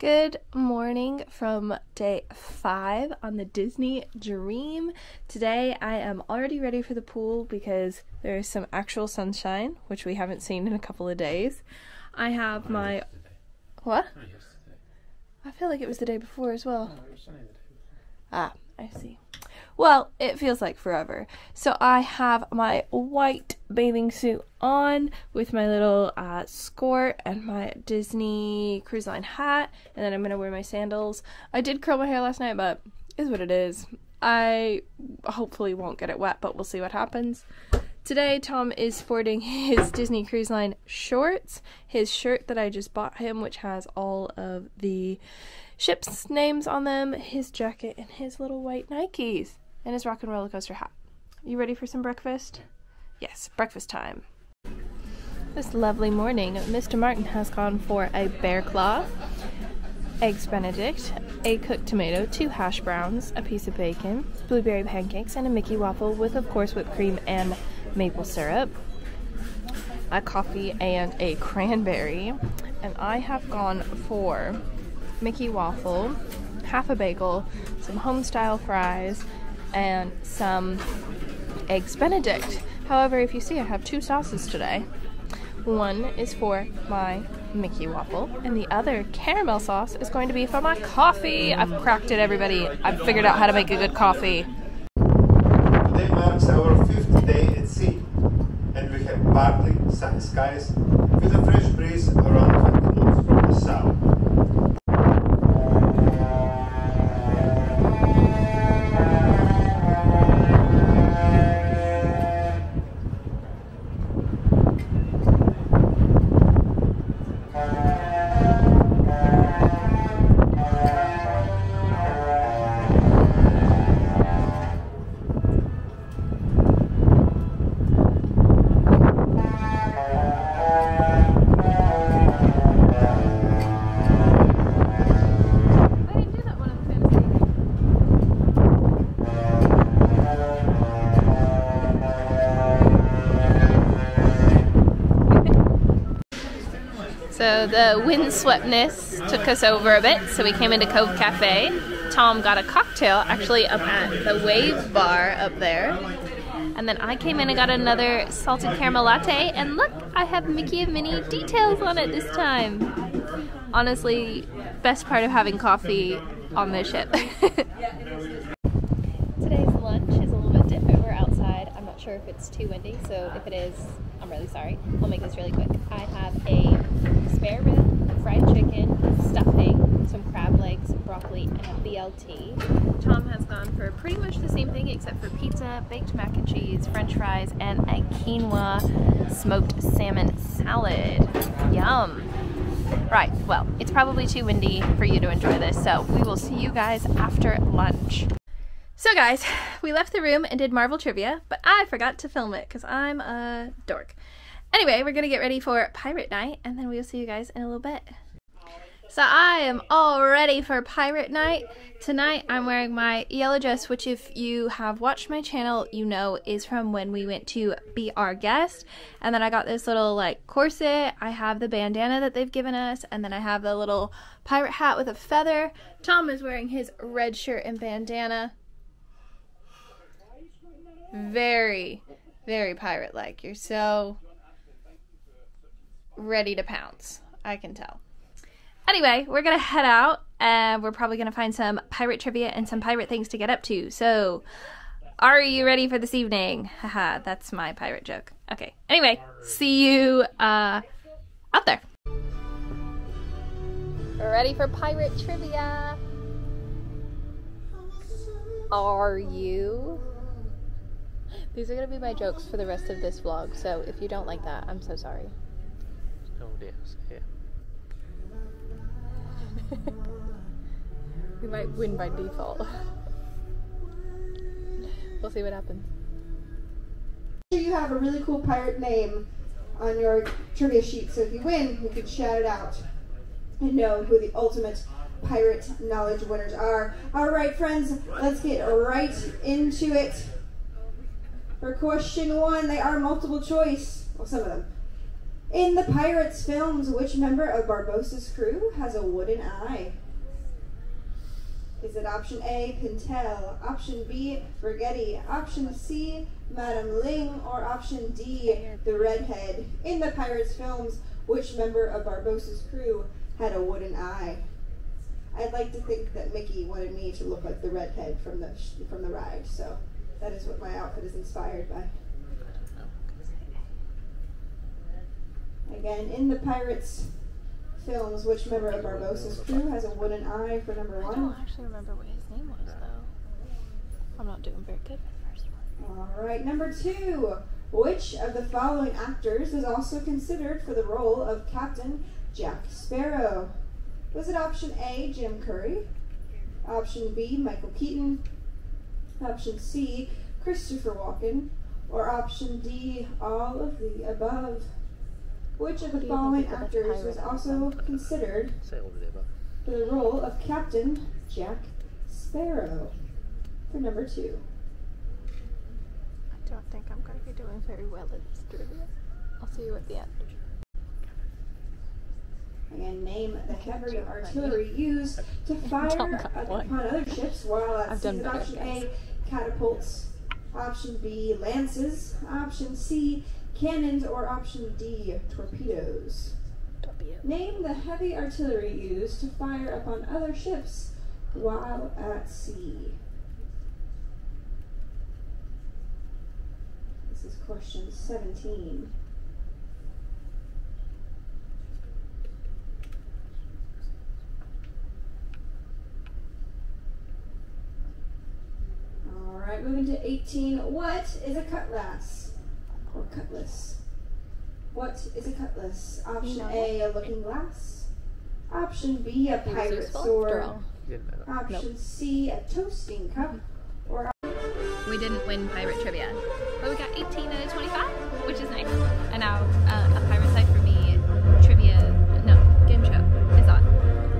Good morning from day 5 on the Disney Dream. Today I am already ready for the pool because there is some actual sunshine, which we haven't seen in a couple of days. I have my... What? I feel like it was the day before as well. Ah, I see. Well, it feels like forever. So I have my white bathing suit on with my little skirt and my Disney Cruise Line hat, and then I'm going to wear my sandals. I did curl my hair last night, but it is what it is. I hopefully won't get it wet, but we'll see what happens. Today, Tom is sporting his Disney Cruise Line shorts, his shirt that I just bought him, which has all of the ships' names on them, his jacket, and his little white Nikes, and his rock and roller coaster hat. You ready for some breakfast? Yes, breakfast time. This lovely morning, Mr. Martin has gone for a bear claw, eggs benedict, a cooked tomato, 2 hash browns, a piece of bacon, blueberry pancakes, and a Mickey waffle with, of course, whipped cream and maple syrup, a coffee, and a cranberry. And I have gone for Mickey waffle, half a bagel, some home-style fries, and some eggs benedict. However, if you see, I have 2 sauces today. One is for my Mickey waffle, and the other caramel sauce is going to be for my coffee. I've cracked it, everybody. I've figured out how to make a good coffee. Today marks our 5th day at sea, and we have partly sunny skies with a fresh breeze around 20 knots from the south. So the windsweeptness took us over a bit, so we came into Cove Cafe. Tom got a cocktail, actually up at the Wave Bar up there. And then I came in and got another salted caramel latte, and look, I have Mickey and Minnie details on it this time. Honestly, best part of having coffee on this ship. Today's lunch is a little bit different. We're outside. I'm not sure if it's too windy, so if it is, I'm really sorry. I'll make this really quick. I have a spare rib, fried chicken, stuffing, some crab legs, broccoli, and a BLT. Tom has gone for pretty much the same thing except for pizza, baked mac and cheese, french fries, and a quinoa smoked salmon salad. Yum! Right, well, it's probably too windy for you to enjoy this, so we will see you guys after lunch. So guys, we left the room and did Marvel trivia, but I forgot to film it because I'm a dork. Anyway, we're gonna get ready for Pirate Night, and then we'll see you guys in a little bit. So I am all ready for Pirate Night. Tonight I'm wearing my yellow dress, which if you have watched my channel, you know is from when we went to Be Our Guest. And then I got this little like corset, I have the bandana that they've given us, and then I have the little pirate hat with a feather. Tom is wearing his red shirt and bandana. Very, very pirate-like. You're so ready to pounce, I can tell. Anyway, we're gonna head out, and we're probably gonna find some pirate trivia and some pirate things to get up to. So, are you ready for this evening? Haha, that's my pirate joke. Okay, anyway, see you out there. We're ready for pirate trivia. Are you? These are going to be my jokes for the rest of this vlog, so if you don't like that, I'm so sorry. Oh dear, yeah. We might win by default. We'll see what happens. You have a really cool pirate name on your trivia sheet, so if you win, you can shout it out and know who the ultimate pirate knowledge winners are. Alright friends, let's get right into it. For question 1, they are multiple choice. Well, some of them. In the Pirates films, which member of Barbossa's crew has a wooden eye? Is it option A, Pintel, option B, Brigetti, option C, Madame Ling, or option D, the redhead? In the Pirates films, which member of Barbossa's crew had a wooden eye? I'd like to think that Mickey wanted me to look like the redhead from the ride, so that is what my outfit is inspired by. Again, in the Pirates films, which member of Barbossa's crew has a wooden eye for number one? I don't actually remember what his name was, though. I'm not doing very good with the first one. Alright, number two. Which of the following actors is also considered for the role of Captain Jack Sparrow? Was it option A, Jim Curry? Option B, Michael Keaton? Option C, Christopher Walken? Or option D, all of the above? Which of the following actors was also considered for the role of Captain Jack Sparrow for number two? I don't think I'm going to be doing very well at this trivia. I'll see you at the end. Again, name the heavy artillery used to fire upon other ships while at sea. Option A, catapults. Option B, lances. Option C, cannons. Or option D, torpedoes. Name the heavy artillery used to fire upon other ships while at sea. This is question 17. Alright, moving to 18. What is a cutlass? Or cutlass? What is a cutlass? Option A, a looking glass. Option B, a pirate sword. Option C, a toasting cup. Or we didn't win pirate trivia, but we got 18 out of 25, which is nice. And now a pirate side for me trivia, no, game show is on.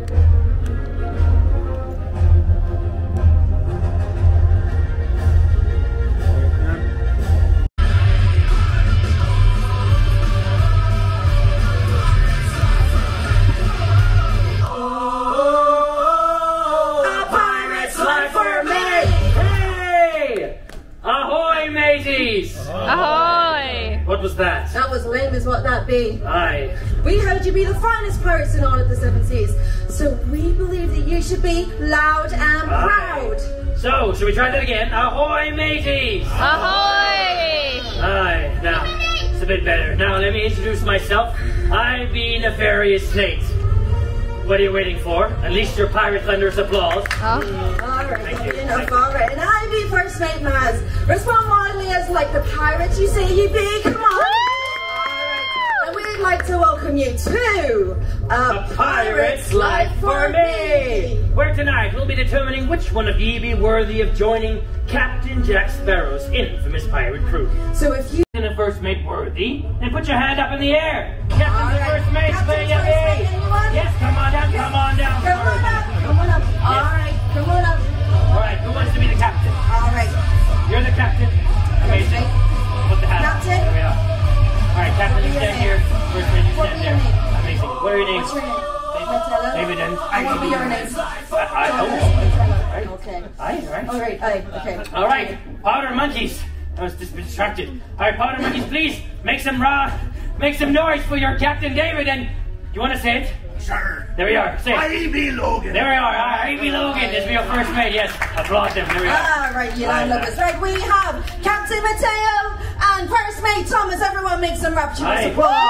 Ahoy! What was that? That was lame is what that be. Aye. We heard you be the finest pirates in all of the seven seas, so we believe that you should be loud and proud. So, should we try that again? Ahoy, mateys! Ahoy! Aye, now, it's a bit better. Now, let me introduce myself. I be Nefarious Nate. What are you waiting for? At least your pirate thunderous applause. Alright, enough already. And I be First Mate Maz. Respond wildly as like the pirates you say you be. Come on. Alright. And we'd like to welcome you to A Pirate's Life for Me. Where tonight we'll be determining which one of ye be worthy of joining Captain Jack Sparrow's infamous pirate crew. So if you and a First Mate worthy, then put your hand up in the air. Captain and First Mate, where you be? Yes, come on down, come on down. Come on up, come on up. Yes. Alright, come on up. Alright, who wants to be the captain? Alright. You're the captain. Amazing. Put the hat on. Captain. There we are. Alright, captain, you stand here. First Mate, you stand there. Amazing. What are your names? What's your name? David and... I will be your name. I don't know. Okay. Aye, alright. Alright, aye, okay. Alright, powder monkeys. I was just distracted. Alright, powder monkeys, please make some noise for your Captain David. And you want to say it? Sure. There we are. Say it. I be Logan. There we are. I be Logan. This is your First Mate. Yes. Applaud them. There we are. Alright, you landlubbers. Right, we have Captain Mateo and First Mate Thomas. Everyone make some rapturous applause.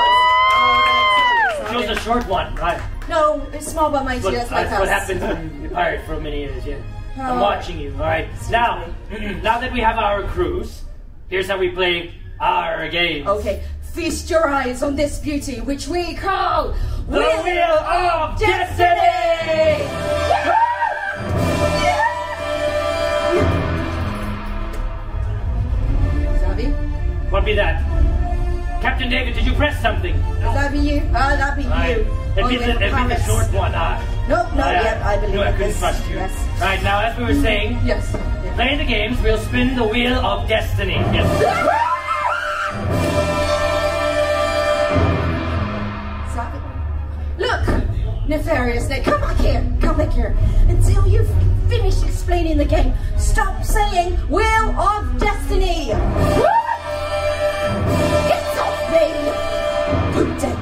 Chose a short one. Right. No, it's small but mighty. That's like what us. happens when you're pirate for many years, yeah. I'm watching you. Alright. Now that we have our crews, here's how we play our game. Okay. Feast your eyes on this beauty, which we call The Wheel of Destiny! Zabby? What be that? Captain David, did you press something? That be you? That be you. It'd be the short one. Nope, not yet. I believe no, I couldn't this. trust you. Yes. Right, now as we were saying, Yes. playing the games, we'll spin the Wheel of Destiny. Yes. nefarious snake. Come back here. Come back here. Until you've finished explaining the game, stop saying Wheel of Destiny. It's off me. Good dick.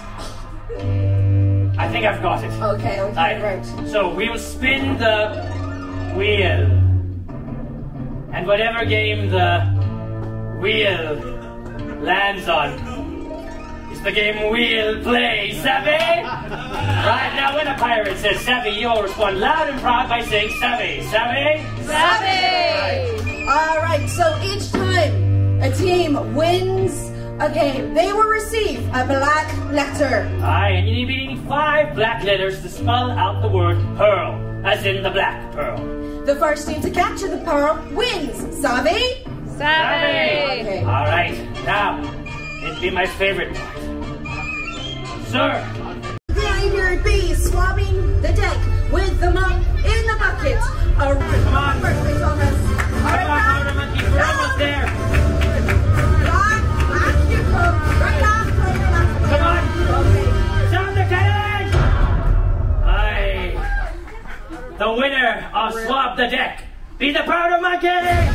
I think I've got it. Okay, right. So we'll spin the wheel. And whatever game the wheel lands on is the game we'll play, savvy? Right, now when a pirate says savvy, you'll respond loud and proud by saying savvy. Savvy? Savvy! Alright, so each time a team wins a game, they will receive a black letter. Aye, and you need 5 black letters to spell out the word pearl, as in the black pearl. The first team to capture the pearl wins. Savvy? Savvy! Okay. Alright, now, it'd be my favorite part. Sir! Graveyard B swabbing the deck with the mop in the bucket. Come on! Perfect, Thomas. Come on, Powder Monkey, we're almost there! Come on! Sound the cannon! Aye. The winner of Swab the Deck be the Powder Monkey!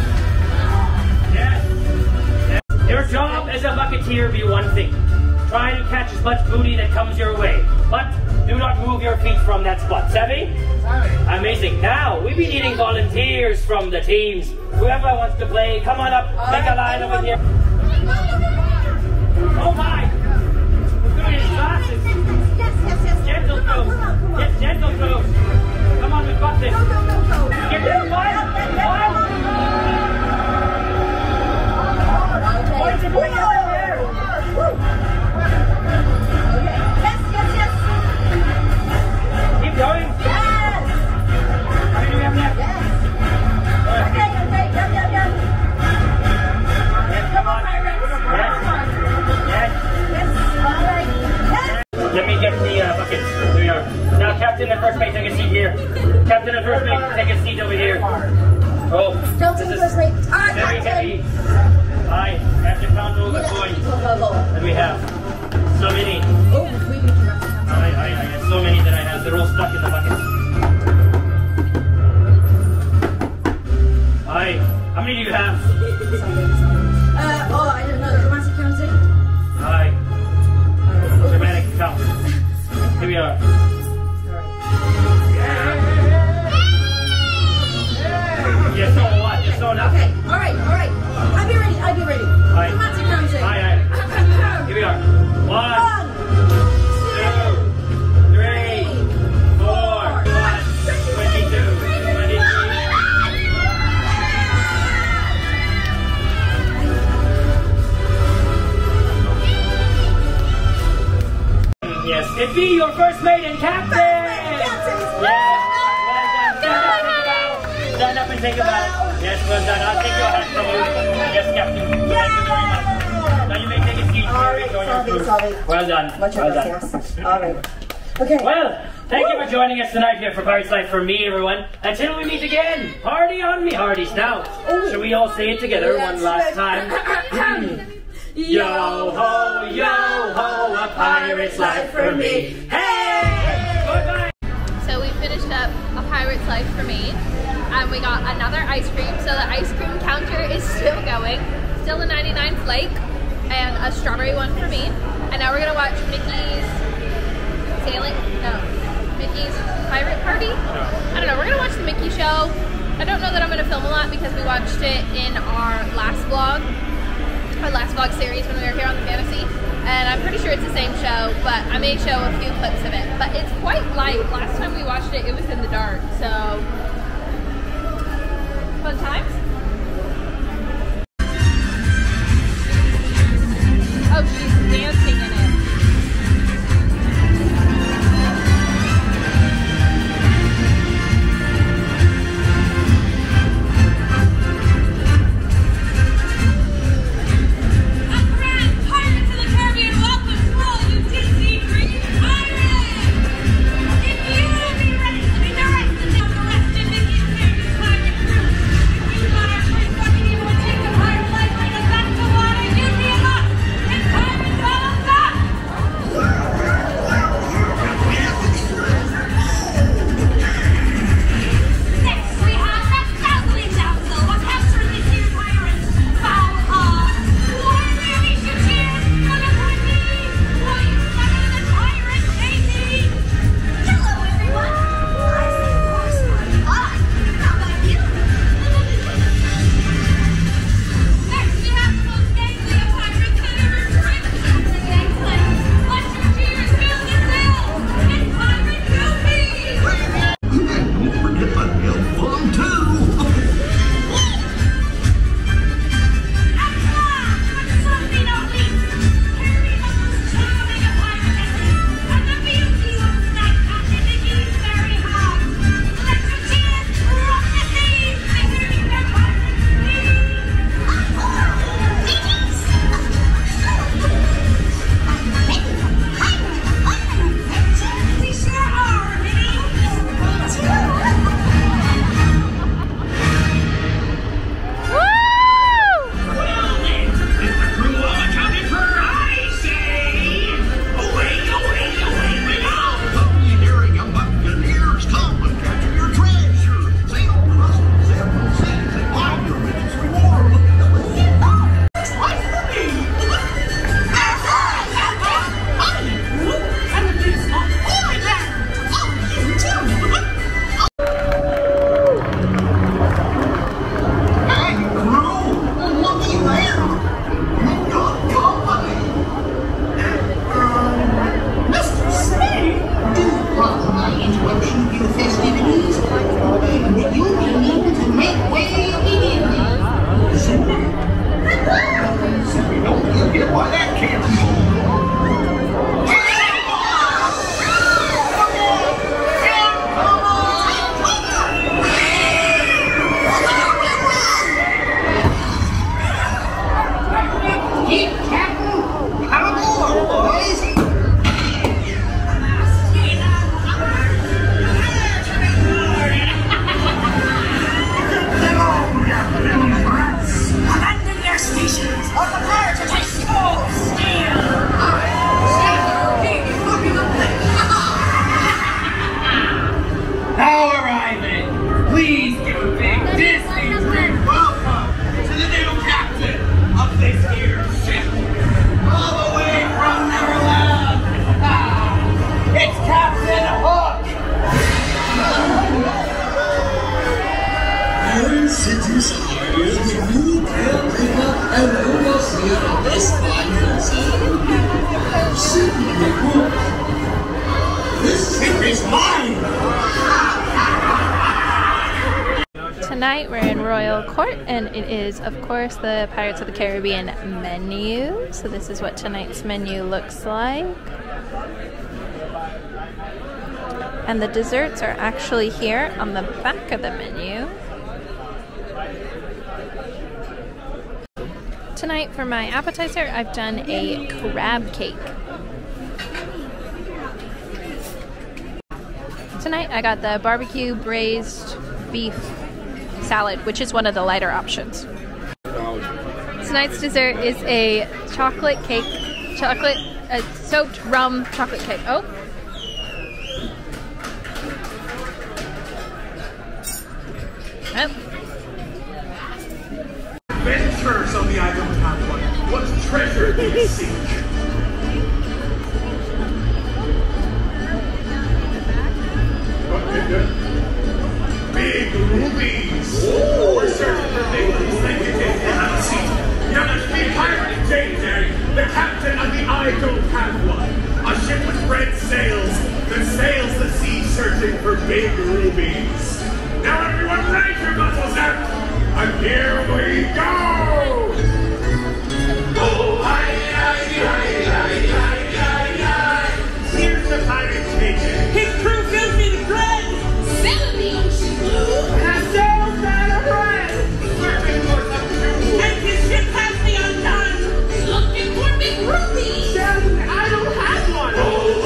Yes. Your job as a bucketeer be one thing. Try to catch as much booty that comes your way. But do not move your feet from that spot. Savvy? Amazing. Now, we'll be needing volunteers from the teams. Whoever wants to play, come on up. Make a line over here. Oh my! Look at his glasses. Yes. Gentle throws. Yes, gentle throws. Come on, we've got this. Give this one. Points are going up in there. Yes. Keep going. Yes. How many do we have left? Yes. Okay. Yep. Yes, come on. Yes. All right. Yes. Let me get the buckets. There we are. Now, Captain and First Mate, take a seat here. Captain and First Mate, take a seat over here. Oh, Don't this take is this way. very heavy. I have to count all the coins that we have. So many. I so many that I have. They're all stuck in the buckets. How many do you have? I don't know. Dramatic counting. Aye. Dramatic count. Here we are. You're so what? You're so nothing. Okay. All right. I'll be ready. Aye. Dramatic counting. Aye. Here we are. 1, 2, 3, 4, 22, 23. Yes, it be your First Mate and Captain! Yes, well done. Stand up and take a bow. Yes, well done. I'll take your hat from you. Yes, Captain. Thank you very much. Now you may take a seat. Sorry. Well done. Much well done. yes. All right. Okay. Well, thank you for joining us tonight here for Pirate's Life for me, everyone. Until we meet again, party on me hearties. Now, shall we all say it together one last time? Yo ho, a pirate's life for me. Hey! Goodbye! So we finished up A Pirate's Life for Me, and we got another ice cream. So the ice cream counter is still going. Still a 99 flake and a strawberry one for me. And now we're gonna watch Mickey's Mickey's Pirate Party? I don't know, we're gonna watch the Mickey show. I don't know that I'm gonna film a lot because we watched it in our last vlog series when we were here on the Fantasy. And I'm pretty sure it's the same show, but I may show a few clips of it. But it's quite light. Last time we watched it, it was in the dark, so fun times. Oh, she's dancing in it. Tonight we're in Royal Court, and it is, of course, the Pirates of the Caribbean menu. So this is what tonight's menu looks like. And the desserts are actually here on the back of the menu. Tonight for my appetizer, I've done a crab cake. Tonight I got the barbecue braised beef salad, which is one of the lighter options. Tonight's dessert is a chocolate cake, soaked rum chocolate cake. Oh. Yep. Adventures on the I don't have one. What treasure do you seek? Big rubies! We're searching for big rubies. Thank you, Jane. Have a seat. Now let's be Pirate Jane, the captain of the I don't have one. A ship with red sails that sails the sea searching for big rubies. Now everyone raise your muscles up, and here we go! Oh, here's the pirate king. His crew gives me the dread. Sail the ocean blue. And sails that are red. Searching for some jewels. And his ship has me undone. Looking for big rubies. Then I don't have one. Oh,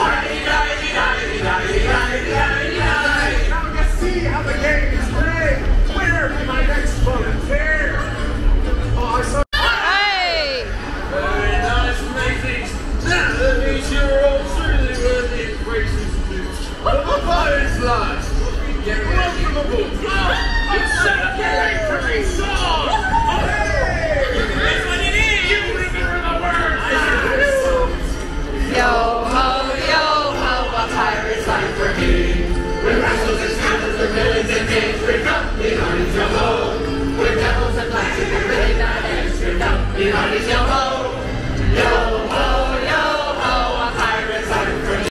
now you see how the game is played. Where be my next volunteer? Oh, I saw. Hey! Very nice, mateys. Now that means you're all truly worthy of graces to the pirate's life. Welcome aboard. It's celebratory song. Hey! That's what it is. You remember the words. Yo ho, a pirate's life for me. With wrestles and snappers, the villains and games, we're dumping on his yo ho. With devils and blacks, and we're really not extra dumping on his yo ho. Yo ho, a pirate's life for me.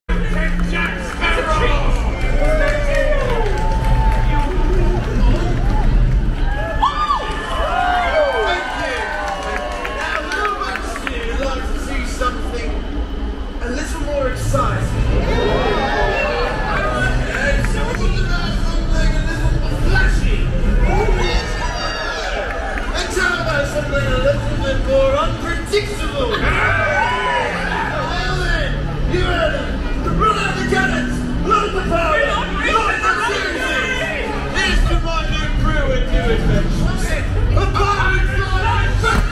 A little more exciting. And something a little flashy. And how about something a little bit more unpredictable? Well then, you heard it. Run out the cannons, load the powder, load the series. Here's to my new crew and new adventures. The Pirates Life!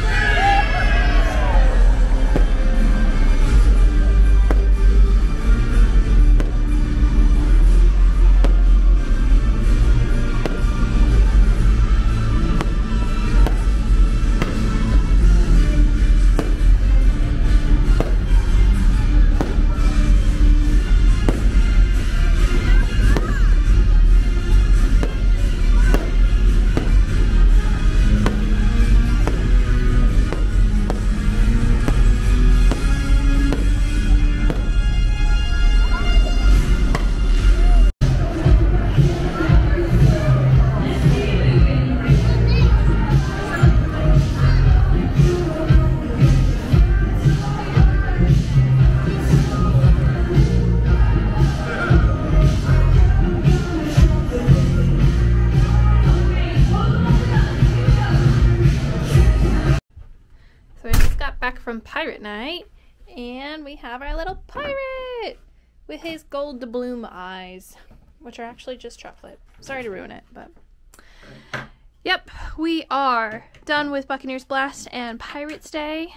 From pirate night, and we have our little pirate with his gold doubloon eyes, which are actually just chocolate. Sorry to ruin it, but yep, we are done with Buccaneers Blast and Pirates Day.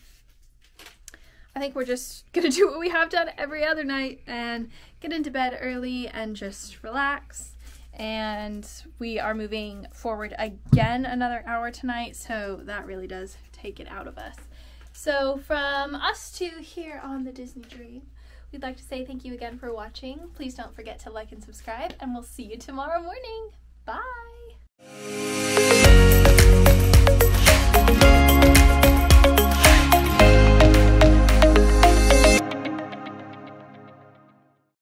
I think we're just gonna do what we have done every other night and get into bed early and just relax. And we are moving forward again another hour tonight, so that really does take it out of us. So from us two here on the Disney Dream, we'd like to say thank you again for watching. Please don't forget to like and subscribe, and we'll see you tomorrow morning. Bye!